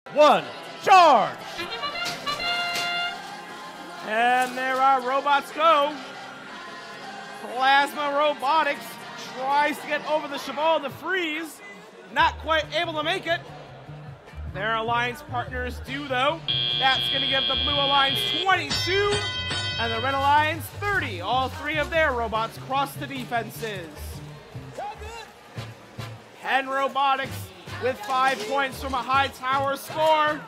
1, charge! And there our robots go. Plasma Robotics tries to get over the Cheval de Frise. Not quite able to make it. Their alliance partners do, though. That's going to give the Blue Alliance 22 and the Red Alliance 30. All three of their robots cross the defenses. Penn Robotics with 5 points from a high tower score.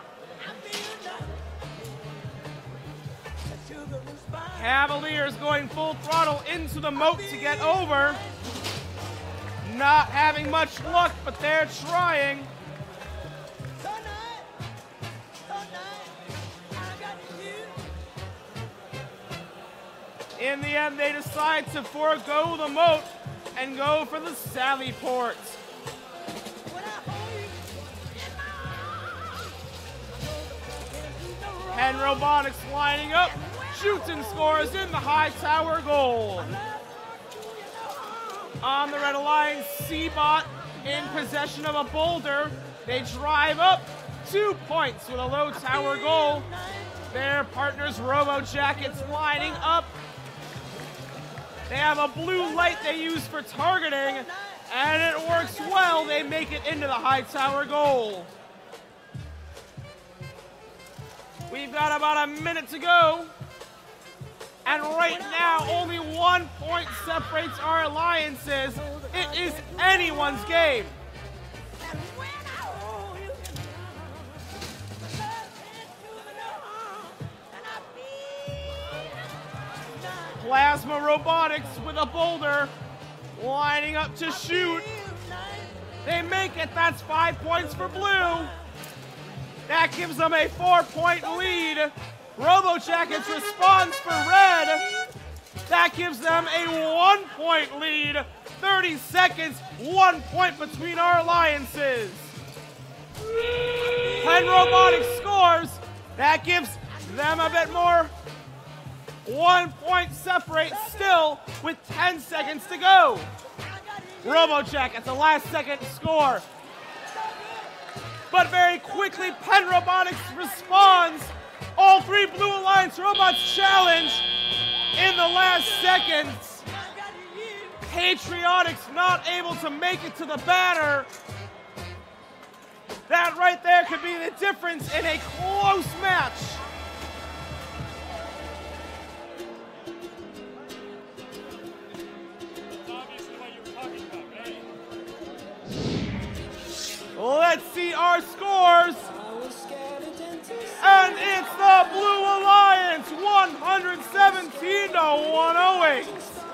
Cavaliers going full throttle into the moat to get over. Not having much luck, but they're trying. In the end, they decide to forego the moat and go for the Sally Port. Penn Robotics lining up, shoots and scores in the high tower goal. On the Red Alliance, Seabot in possession of a boulder. They drive up 2 points with a low tower goal. Their partners, Robo Jackets, lining up. They have a blue light they use for targeting, and it works well. They make it into the high tower goal. We've got about a minute to go. And right now, only 1 point separates our alliances. It is anyone's game. Plasma Robotics with a boulder, lining up to shoot. They make it, that's 5 points for blue. That gives them a 4-point lead. Robo Jackets responds for red. That gives them a 1-point lead. 30 seconds, 1 point between our alliances. Penn Robotics scores. That gives them a bit more. 1 point separate still with 10 seconds to go. Robo Jackets, the last second score. But very quickly, Penn Robotics responds. All three Blue Alliance robots challenge in the last seconds. Patriotics not able to make it to the banner. That right there could be the difference in a close match. Let's see our scores. And it's the Blue Alliance 117 to 108.